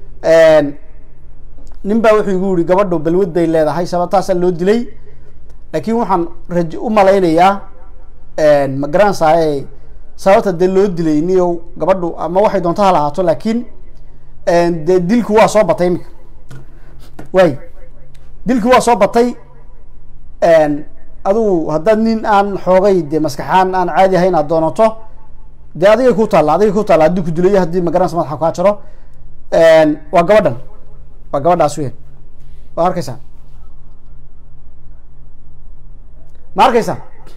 nin baa wuxuu igu yihi gabadho balwad bay leedahay sababtaasaa loo dilay laakiin waxaan raj u malaynayaa ma garanaysaay sababta dee loo dilay niyow gabadhu ama waxay doonta ha lahaato laakiin dee dilku waa soo batay imika waay dilki waa soo batay adugu haddaad nin aan xoogay dee maskaxaan aan caadi ahayn aad doonato dee adigay ku taalla adigay ku taalla haddii ku dilayo haddii magaranaysa madaxa kaa jaro waa gabadhan waa gabadhaas weyn waa arkaysaa ma arkaysaa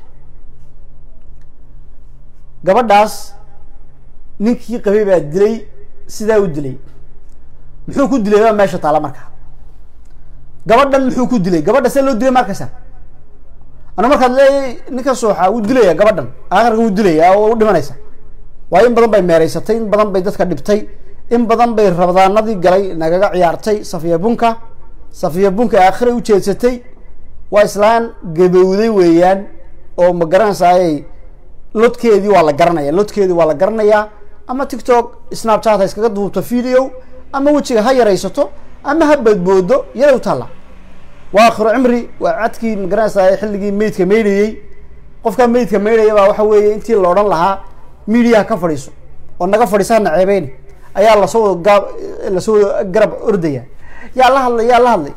gabadhaas ninkii qabay baa dilay sidaa u dilay muxuu ku dilay waa meesha taala marka gabadhan muxuu ku dilay gabadha see loo dilay ma arkaysaa ana markaad leeyahay ninka sooxa uu dilaya gabadhan aakhirka uu dilaya oo u dhimanaysa waa in badan bay meereysatay in badan bay dadka dhibtay in badan bay rabadaanadii galay nagaga ciyaartay safiya bunka safiya bunka aakhira u jeedsatay waa islaan gabowday weeyaan oo ma garanaysaayay lodkeedii waa la garanaya lodkeedii waa la garanayaa ama tiktok snapchat ha iskaga duubto video ama wejiga ha yaraysato ama ha badboodo yada u taalla waa akhiru cimri waa cadkii ma garanaysaayay xilligii meydka meydhayey qofka meydka meydhaya baa waxa weeye intii la odhan lahaa mediaha ka fadhiiso oo naga fadhiisa hana ceebeyni ayaa lasoo wada gaab lasoo wada garab ordaya yaa la hadlay yaa la hadlay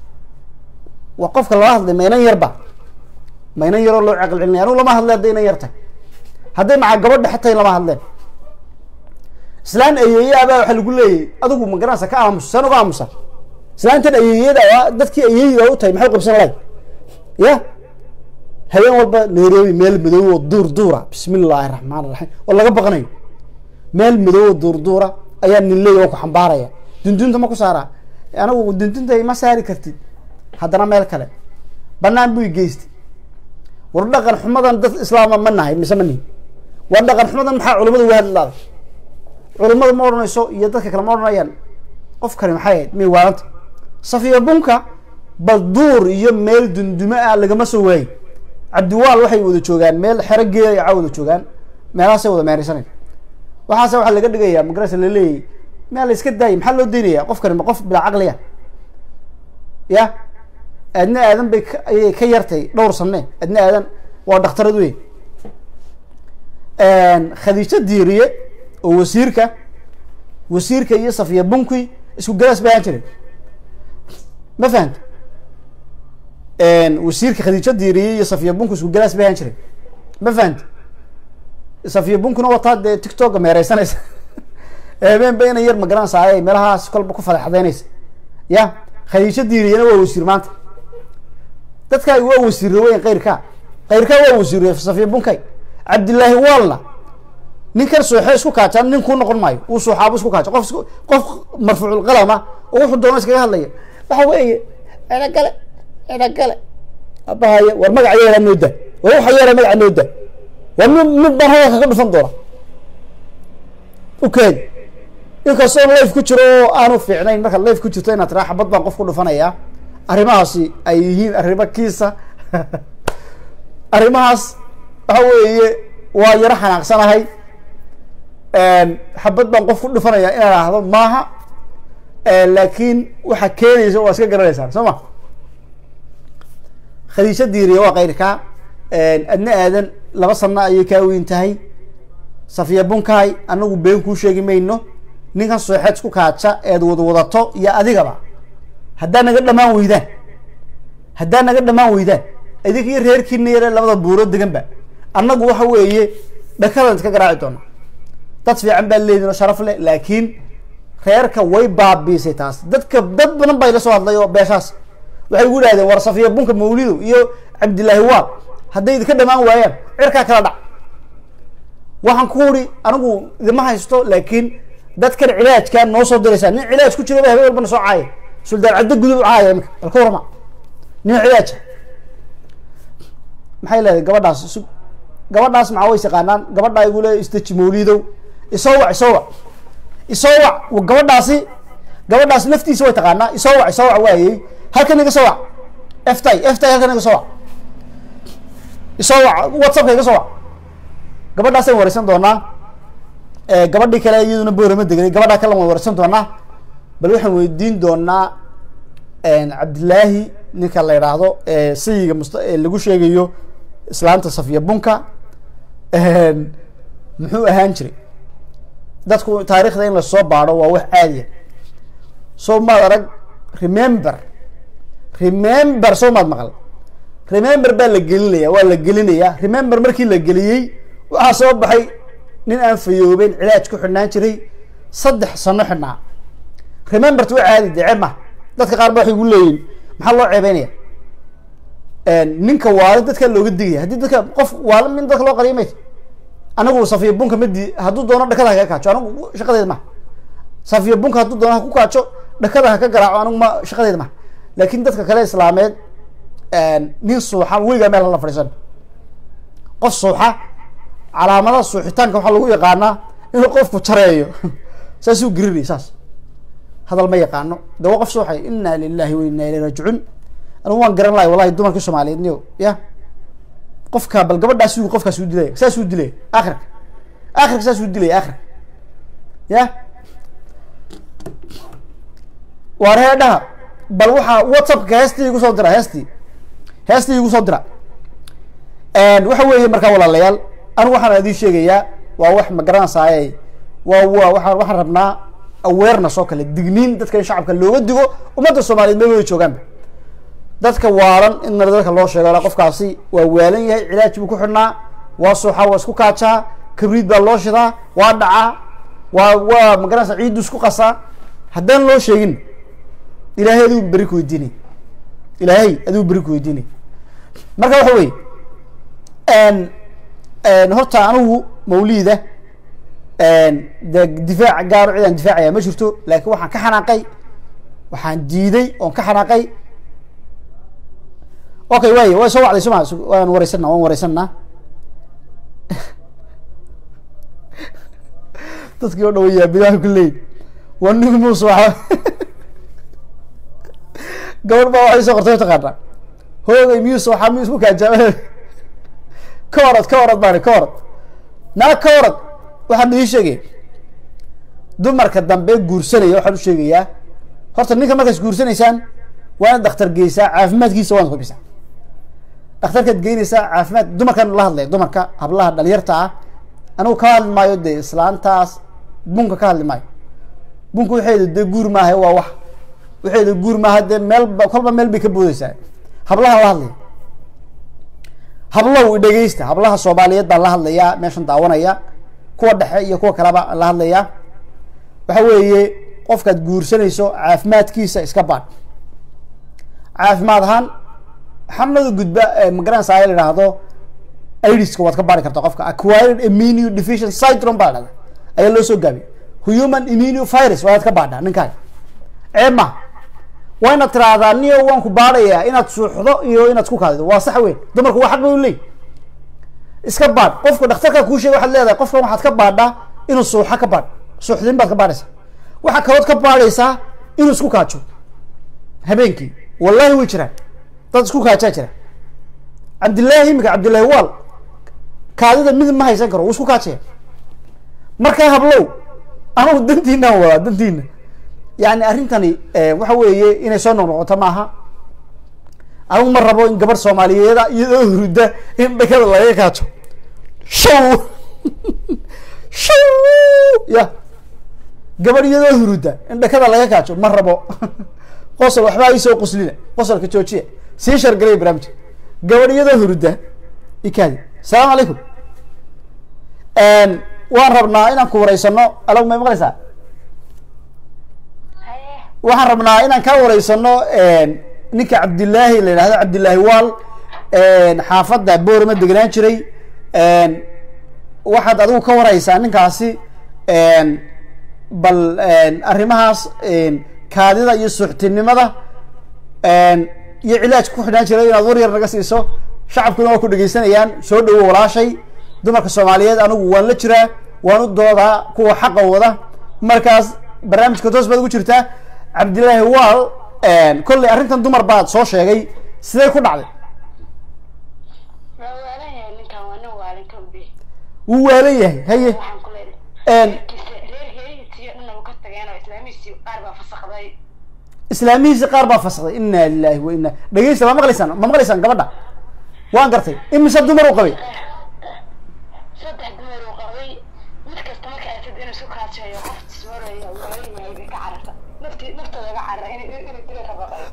waa qofka lala hadlay maynan yarba maynan yaroo loo caqli celinaya anugu lama hadlay hadday inan yartay hadday maca gabadha xatay lama hadleen islaan ayeeye abaa waxa lagu leeyahy adigu ma garanaysa ka aamusa saan uga aamusa islaantan ayeeyada waa dadkii ayeeyga u tahay maxay qabsan lahayd ya habeen walba nairobi meel madow oo duur duura bismi illaahi raxmaan raxiim oo laga baqanayo meel madow oo duur duura ayaa nin leeya oo ku xambaaraya dundunta ma ku saaraa anigu dundunta ma saari kartid haddana meel kale banaan buu geystay war dhaqan xumadan dad islaama ma nahay mise ma nihin war dhaqan xumadan maxaa culimadu uga hadlaaday culimadu ma odhanayso iyo dadka kale ma odhanayaan qof kale maxay ahayd miyay waaranta safiya bunka bal duur iyo meel dundumo ah lagama soo waayey cabdiwaal waxay wada joogaan meel xero geela ay wada joogaan meelahaasay wada meeraysanay waxaase waxaa laga dhigayaa magarasa la leeyahy meel la iska daayay maxaa loo daynaya qofkani ma qof bilaa caqliya ya aadna aadan bay ayay ka yartay dhowr sane aadna aadan waa dhakhtarad wey khadiijo diiriye oo wasiirka wasiirka iyo safiya bunki isku galaas baahan jireen ma fahanta wasiirka khadiijo diiriye iyo safiya bunki isku galaas baahan jireen ma fahanta safiya bunkina wataa dee tiktoka meereysanaysa habeen ba ina yar ma garanaysaay meelahaas kolba ku fadeexadeynaysa ya khadiijo diiriyena waa wasiir maanta dadkaaga waa wasiirre weyn kayrkaa kayrkaa waa wasiirre safiya bunkay cabdillaahi waalna ninkan sooxe isku kaajaan nin kuu noqon maayo uu sooxaabo isku kaajo qof qof marfuucul qalama oo wuxuu doona iskaga hadlaya waxa weeye ena gale ena gale abahaye war magaca yeela nooda war waxa yeela magaca nooda war mid mid baan hadalka ka dhufan doona ukeed inkastoo life ku jiro oo aanu fiicnayn markaad life ku jirto inaad tiraa xabad baan qof ku dhufanayaa arrimahaasi ay yihiin arrimo kiisa arrimahaas waxa weeye waa yaro xanaaqsanahay xabad baan qof ku dhufanayaa inaan ahdo maaha laakiin waxa keenaysa waa iska garanaysaan soo ma khadiijo diiriye waa kayrkaa adna aadan laba sana ayay kaa weyn tahay safiya bunkahay anagu been kuu sheegi mayno ninkan sooxeed isku kaaja eed wada wadato iyo adigaba haddaa naga dhamaan weydaan haddaa naga dhamaan weydaan idinka iyo reerkiina yare labada buuro deganba annagu waxa weeye dhakadan iska garaaci doona dad fiican baa leedin oo sharaf leh laakiin reerka way baabiisay taas dadka dad badan bay la soo hadlay oo beeshaas waxay ugu idhahdeen war safiya bunka mawlido iyo cabdillaahi waal hadday idinka dhamaan waayaan cirkaa kala dhac waxaan ku uri anigu idima haysto laakiin dadkan cilaajkaa noo soo diraysaa nin cilaaj ku jiraba habeen walbana soo caaya suldaan caddo gudub caaya imika alka warama nin cilaaja maxay leedahay gabadhaas su gabadhaas maxaa ways yaqaanaan gabadhaa igu le istaji mawlidow isoo wac isoo wac isoo wac gabadhaasi gabadhaas laftiisa way taqaanaa isoo wac isoo wac waayey halkan iga soo wac eftay eftay halkan iga soo wac isoo wac whatsappka iga soo wac gabadhaasaan wareysan doonaa gabadhii kale iyaduna boorama degday gabadhaa kale waan wareysan doonaa bal waxaan weydiin doonaa cabdillaahi ninka la yidhaahdo sayiga must lagu sheegayo islaanta safiya bunka muxuu ahaan jiray dadku taariikhda in lasoo baadho waa wax caadiya soo maad arag remember remember soo maad maqal remember baa la gelinaya waa la gelinayaa remember markii la geliyey waxaa soo baxay nin aan fayoobeyn cilaaj ku xidhnaan jiray saddex sano xidhnaa remembert waa caadi dee ceeb maha dadka qaar ba waxay gu leeyihin maxaa loo ceebeynaya ninka waala dadka looga digaya haddii dadka qof waala min dadka loo qariyo mayt anagu safiya bunka madi hadduu doono dhakada ha ka kaajo anagu shaqadeeda ma safiya bunka hadduu doono ha ku kaajo dhakada ha ka garaaco anagu ma shaqadeeda ma laakiin dadka kale islaameed nin suuxa weligaa meel la fadhiisan qof suuxa calaamadaha suuxitaanka waxaa lagu yaqaanaa inuu qofku jareeyo saasuu girinay saas hadal ma yaqaano de waa qof suuxay inna lillahi wa inna ilayhi raajicuun anigu waan garan lahay wallahi dumarkii soomaaliyeed niyo ya qofka bal gabadhaas uu qofkaas uu dilay saas uu dilay aakhirka aakhirka saas uu dilay aakhirka ya wareedha bal waxa whatsapp heestii igu soo dira heestii heestii igu soo dira and waxa weeye markaa walaalayaal anigu waxaan idin sheegayaa waa wax ma garanaysaay waa waa waxaan waxaan rabnaa awareness oo kale digniin dadka in shacabka looga digo ummadda Soomaaliyeed meel way joogaan dadka waalan in dadka loo sheego qofkaasi waa waalan yahay cilaaj buu ku xidhnaa waa suuxa waa isku kaajaa kabriid baa loo shidaa waa dhaca waa waa ma garanaysaa ciid isku qasa haddaan loo sheegin ilaahay aduu bari ku weydiinay ilaahay aduu bari ku weydiinay marka waxa weeye en en horta anigu mawliida en difaac gaar ah ciidan difaacaya ma jirto laakiin waxaan ka xanaaqay waxaan diiday oo ka xanaaqay okay way way soo wacday suma waan wareysana waan wareysana dadkii oo dhaweeyaa bidaha kulay waan nigu muus waxa gabadh baa waxay soo qortay taqaana hoogay muus waxa muus ku kaajaa koorad koorad baan koorad na koorad waxaan ii sheegay dumarka dambe guursanaya waxaan u sheegayaa horta ninka markaas guursanaysaan waa dhakhtar geysaa caafimaadkiisa waan hubisa dhakhtarka geynaysaa caafimaad dumarkan la hadlay dumarka hablaha dhalinyarta ah anigu ka hadli maayo de islaantaas bunka ka hadli maayo bunka waxay de guur maahay waa wax waxay de guur maahay de meel kolba meel bay ka boodaysaa hablaha la hadlay hablaha dhageysta hablaha Soomaaliyeed baa la hadlaya meeshan daawanaya kuwa dhexe iyo kuwa kale baa la hadlaya waxa weeye qofka guursanayso caafimaadkiisa iska baad caafimaad ahaan xamnada gudba ma garanaysaa ay yiraahdo AIDS-ka waad ka baari kartaa qofka acquired immune deficiency syndrome baa dhada ayaa loo soo gaabiyay human immune virus waad ka baadhaa ninkaaga eema waa inaad tiraahdaa niyo waan ku baadhayaa inaad suuxdo iyo inaad ku kaadido waa sax weyn dumarku waa xaq u leeyahay iska baad qofka dhakhtarka ku sheegay waxaad leedahay qofka waxaad ka baadhaa inuu suuxa ka baad suuxdin baad ka baadhaysaa waxa kalood ka baadhaysaa inuu isku kaajo habeenkii wallahi way jiraan dad isku kaajaa jira cabdillaahi mika cabdillaahi waal kaadida mid ma haysan karo wuu isku kaajaya markaa hablow anigu dantiina wada dantiina yani arrintani waxa weeye inay soo noqnoqoto maaha anigu ma rabo in gabar Soomaaliyeeda iyadoo hurda in dhakada laga kaajo show show ya gabar iyadoo hurda in dhakada laga kaajo ma rabo qosol waxba ay soo qoslina qosolka joojiye sii shargalay barnaamij gabar iyadoo hurda ikaadi salaam alaykum en waan rabnaa inaan ku wareysano alaw ma maqlaysaa waxaan rabnaa inaan ka wareysano ninka Cabdillaahi la yiraahdo Cabdillaahi Waal xaafada Boorama deganaan jiray waxaad adigu ka wareysaa ninkaasi bal arrimahaas kaadida iyo suuxtinimada iyo cilaaj ku xidhan jiray inaad war yar naga siiso shacabkuna waa ku dhageysanayaan soo dhawo walaashay dumarka Soomaaliyeed anigu waan la jiraa waan u doodaa kuwa xaq wada markaas barnaamijka toos baad ugu jirtaa Cabdillaahi Waal een kulli arrintan dumar baad soo sheegay sidee ku dhacday wuu waalan yahay haye een islaamihiisa qaar baa fasakday inna lillahi wa inna dhageysta ma maqlaysaan ma maqlaysaan gabadha waan gartay imise dumar u qabay saddex dumar u qabay mid kasta marka ay tad inuu soo kaajayo qof tismarayo waalinay ka cararta nafti naftada ga carra in in tira ka baqay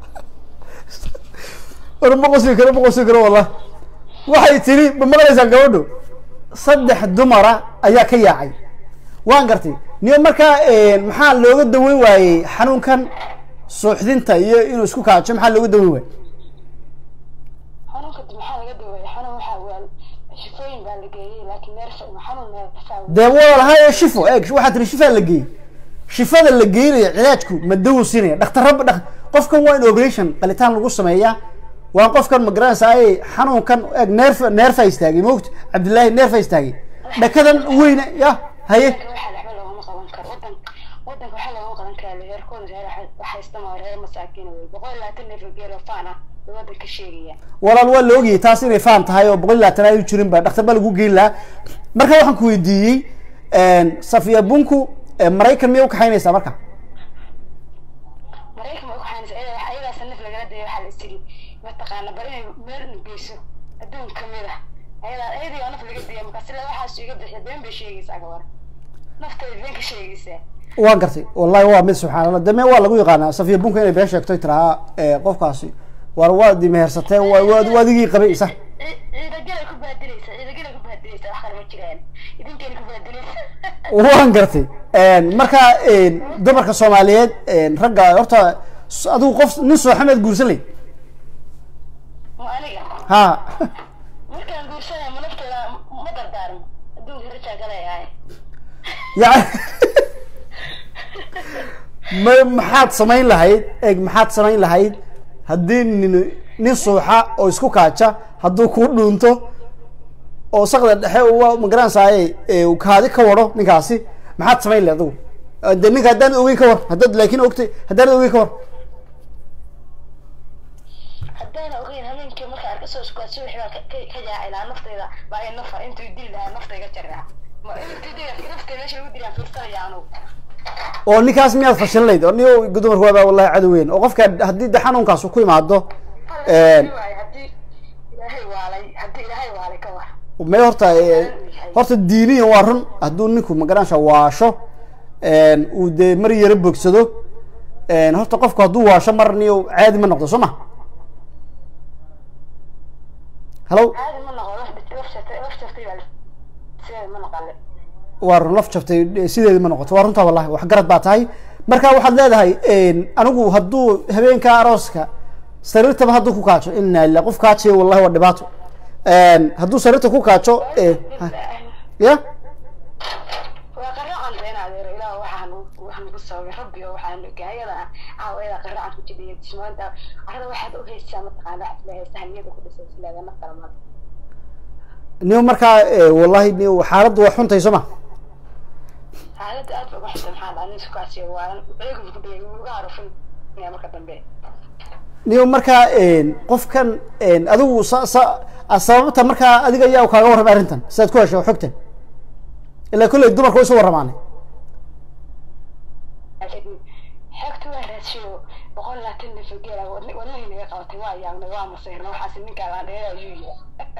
war ma qosli karo ma qosli karo wallah waxay tiri ma maqlaysaan gabadhu saddex dumara ayaa ka yaacay waan gartay niyo marka maxaa looga daweyn waayay xanuunkan suuxdinta iyo inuu isku kaajo maxaa looga daweyn waayay maxaa laga daway xanuun waxa weel shifooyin baa la geeyay laakiin neerfa xanuun neerfa dee waa lahaa shifo eeg waxaa tiri shifaa la geeyey shifada la geeynayo cilaajku ma dawo siinaya dhakhtarraba dhaq qofkan waa in operation qalitaan lagu sameeyaa waa qofkan ma garanaysa ay xanuunkan eeg neerfa neerfa istaagay moogta cabdillaahi neerfa istaagay dhakadan weyne ya haye waxa laxba looma qaban karo wadan wadanka waxa looga qaban karaa heerkooda reer waxa isticmaal reer masaakiin way boqol iyo labaatan neef geelo faana wadanka sheegaya walaal waa la ogyahay taas inay faan tahay oo boqol iyo labaatan ay jirin ba dhakhtar ba lagu geyn lahaa marka waxaan ku weydiiyey Safiya Bunku Maraykan miyuu ka xaynaysaa marka Maraykan ma ku xaynaysaa ayaga sanad laga leeyahay waxa la istiri ma taqaana bari inay meel nugeyso adduun kamid ah ayada ayadii aan laga diyaar marka sida waxa suuga bixiyay been bay sheegaysaa gabar nafteeda been ka sheegaysaa waa gartay wallahi waa mid subxaanallah dame waa lagu yaqaanaa Safiya Bunku inay been sheegto tiraa qofkaasi war waa di mehersatay waa waa adigii qabay isa ciidagala ku baadilaysa ciidagala ku baadilaysa wax kale ma jiraan idinkeena ku baadilaysa waan gartay een marka een dumarka Soomaaliyeed een ragga horta adigu qof nin soo xamed guursanay ma aniga ha markaan guursanay ma nafteeda ma dardaarmo adduunka rajaa galayahay yani ma maxaad samayn lahayd eeg maxaad samayn lahayd haddii nin nin suuxa oo isku kaaja hadduu ku dhuunto oo saqda dhexe uu ma garanaysaay ee kaadi ka wado ninkaasi maxaad samayn lahayd adigu de ninka haddaan ogeyn ka war haddaad laakiin ogtay haddaan ogeyn ka war haddaan ogeyn habeenkii marka arka soo sukaadsoo wixii ka ka jaacilaa naftayda baa ay nafa intuu dil lahaa naftayga jaraa ma intuu dil naftayda meesha lagu dilaa fiirsanayaan oo ninkaas miyaad fashin lahayd oo niyo dumarku waa wallahi cad weyn oo qofka haddii xanuunkaas ku imaado ee ilaahay waalay haddii ilaahay waalay ka war ma horta horta diiniyan waa run hadduu ninku ma garanaysa waasho een uu de mar yara bogsado een horta qofku hadduu waasho mar niyo caadi ma noqdo soo ma hello caadi ma noqdo wax dhifsatay wax dhifsatay sidee ma noqon waa run laf jaftay sideedii ma noqoto waa runta wallahi wax garad baa tahay marka waxaad leedahay een anigu hadduu habeenka arooska sariirtaba hadduu ku kaajo inna illa qof kaajiyo wallahi waa dhibaato een hadduu sariirta ku kaajo ee ya waa qaraacan deena adeer ilaa waxaan waxaan ku soo rabbi waxaan gaayada caawayda qaraacan ku jibiyay tismaanta arada waxaad u haysaa ma taqaan wax la haysaa niyada ku dhisay islaada ma qalmaan niyo marka wallahi niyo xaaladdu waa xuntay soo ma xaaladda aad uga xunta maxaa la aniga kaasiyo waan eegu ku dhigay uga arufin marka dambe niyo marka een qofkan een adigu sababta marka adiga ayaa kaaga warramay arrintan sidaad ku heshay xogta ilaa kulay dumarku way soo warramaan xogta waa raashiyo boqol iyo labaatan neef geela wadnaha inaga qabatay waa yaagnay waa masayrna waxaas ninka aan dheeraa ayuu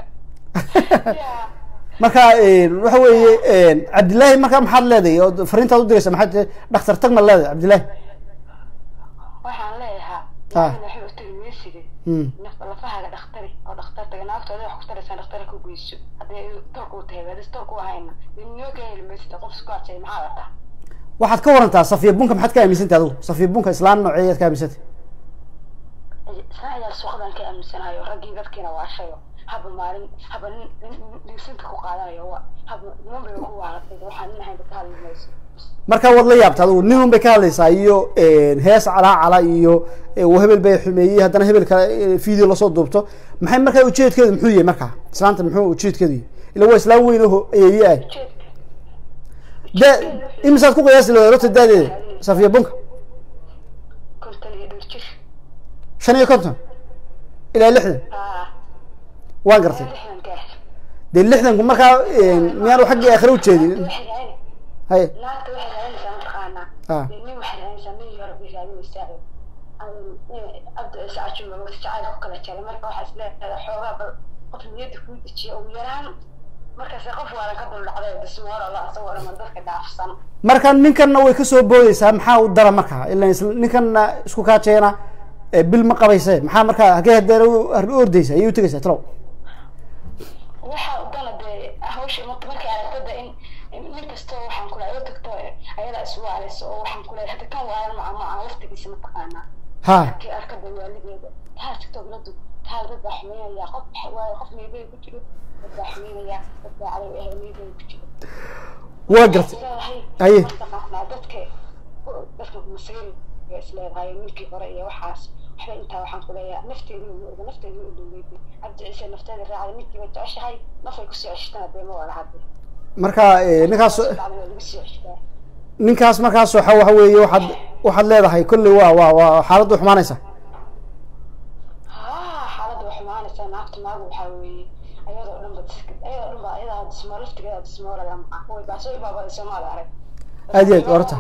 marka waxa weeye Cabdillaahi marka maxaad leedahay oo fariintaad u diraysaa maxaad dhakhtar tag ma leedahay Cabdillaahi waxaan leeyahay ah waxa uu tilmaamay nafta lafaha dhakhtari oo dhakhtar taganaagtooda wax ku taraysan dhakhtar ku geyso hadii torku tahay wadista ku ahayna inuu ka helmaysto qof isku adsay maxaa wata waxaad ka warantaa Safiya Bunka maxaad ka aaminsantahay adigu Safiya Bunka islaan nooceed ka aaminsantahay saaya suuqdan ka aaminsanayo ragii dadkiina waa shayo haba maalin haba ninsinta ku qaadanayo haba number ku waalatay waxaan nahay ka hadlayso marka wad la yaabta adigu nin bay ka hadlaysaa iyo hees cala cala iyo hebel bay xumeeyay haddana hebelka video la soo duubto maxay markaa ujeedkeedu muxuu yahay markaa islaanta muxuu ujeedkeedu ila waa islaan weyn oo eeyay da imsaad ku qiyaas loo rota daadeeda Safiya Bunka konton iyo dhowr jir shan iyo konton ilaa lixdan waan gartay de lixdan ku markaa miyaan xagga aakhira u jeedin hay naagta waxay raadinaysaa taqaana nin waxay raadinaysaa nin yar oo raadinaysaa abdu isaacadu ma waqti jacayl ku kala jeeray marka waxa isleeyahay xoogaa qof niyada ku dejiyo oo yaraan markaas qof wada ka dul dhacday dismoor Allah asoo dhan dadka dhaafsan marka ninkanna way ka soo boodaysaa maxaa u dara marka ilaa ninkanna isku kaajeena bil ma qabaysay maxaa marka hagee hadeer ordaysa ayuu tagaysaa talow waxa u dalabay hawsha markay aragtada in in kasto waxaan kula ay tagto ayada iswaalis oo waxaan kula hada kan waalan ma ama waqtigiisa ma taqaana ha ki arkada waaligeeda ha tagto biladu هذا ضد حمية يا قف وقف ميدان كتير ضد حمية يا ضد على ميدان كتير وقرت أيه مع ضدك ضدك مصير يا إسلام هاي ملكي قرية وحاس وحنا أنت وحنا قليا نفتي إنه نفتي إنه عبد العزيز نفتي الرعاية ملكي وتعيش هاي نفي كسي عشتنا بما ولا حد marka ninkaas ninkaas markaas waxa waxa weeye waxaad waxaad leedahay kulli waa waa waa xaaladu xumaanaysa haa xaaladu xumaanaysa naagta maagu waxa weeye ayadoo dhan bad ayadoo dhan baa ayada ismaal laftigeeda ismaal laga ma way baa soo baabada Soomaali arag aad iyo horta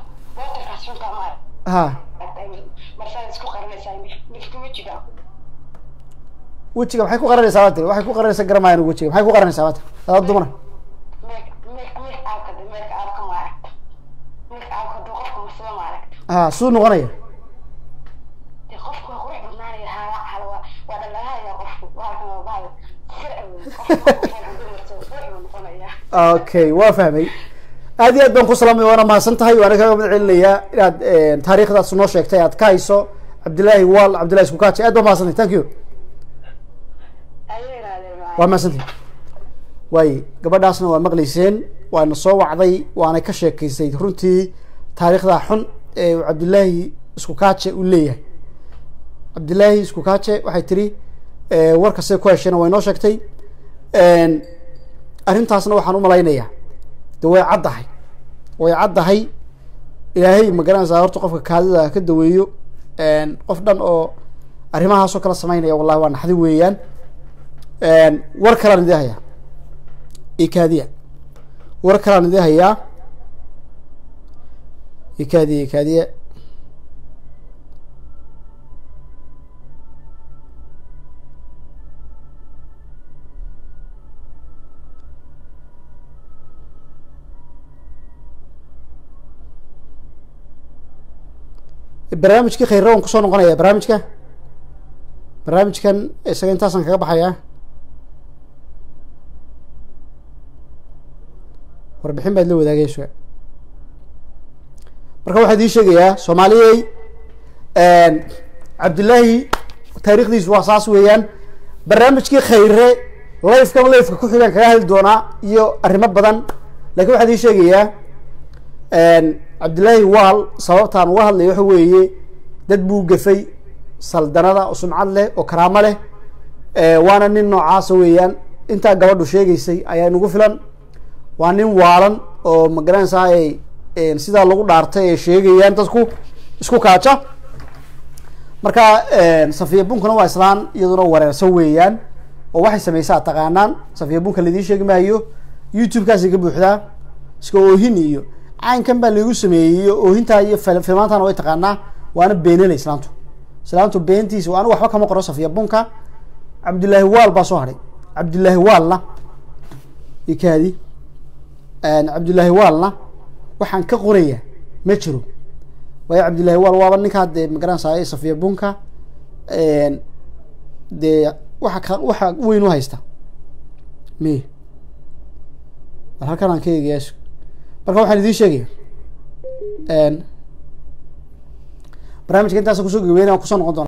ha markaa isku qaranaysaa midku wajiga wajiga waxay ku qaranaysaa waad waxay ku qaranaysaa garamayna wajiga waxay ku qaranaysaa waad dad dumar ها سو نغنية اوكي وافهمي هذه ادون قسلامي وانا ما سنتهي وانا كما مدعينيا inaad taariikhdaas noo sheegtay aad ka hayso Cabdullaahi Waal Cabdullaahi Iskukaati aad ma sanay thank you waa ma sanay way gabadhaasna waa maqlayseen waana soo wacday waana ka sheekaysay runtii taariikhda xun ee Cabdullaahi Iskukaati uu leeyahay Cabdullaahi Iskukaati waxay tiri ee warka say ku heshana way noo sheegtay een arintaasna waxaan u malaynayaa way caddahay way caddahay ilaahay ma garanaysaa horta qofka kaadida ka daweeyo een qof dhan oo arrimahaas oo kala sameynaya wallahi waa naxdi weeyaan een war kala nidahaya ikaadiya war kala nidahaya ikaadiya ikaadiya barnaamijka khayra waan kusoo noqonaya barnaamijka barnaamijkan isaga intaasan kaga baxaya warbixin baad la wadaagayso marka waxaad ii sheegayaa Soomaaliyay een Cabdullaahi taariikhdiisu waa saas weeyaan barnaamijkii khayre live ka live ku xigan kaga hadli doona iyo arrimo badan laakiin waxaad ii sheegayaa een Cabdullaahi Waal sababtaan uga hadlay waxa weeye dad buu gafay saldanada oo sumcad leh oo karaamo leh ee waana nin noocaas weeyaan inta gabadhu sheegaysay ayaa nagu filan waa nin waalan oo ma garanaysaa ee sida lagu dhaartay ee sheegayaan dadku isku kaaca marka ee Safiya Bunkana waa islaan iyaduna wareersan weeyaan oo waxay sameeysaa taqaanaan Safiya Bunka ladii sheegi maayo YouTube kaasi ka buuxdaa iska oohin iyo aan kan baa lagu sameeyay oohinta iyo filmaantan way taqaanaa waana beeninay islaantu islaantu beentiis waana waxba kama qoro Safiya Bunka Cabdullaahi Waal baa soo haray Cabdullaahi Waalna ikaadi aan Cabdullaahi Waalna waxaan ka qoraya ma jiro way Cabdullaahi Waal waaba ninka hadda ma garanaysaa Safiya Bunka een de waxa waxa weyn u haysta me halkan aan ka eegays marka waxaan idin sheegay een barnaamijka intaas ku soo gaweynaa ku soo noqon doona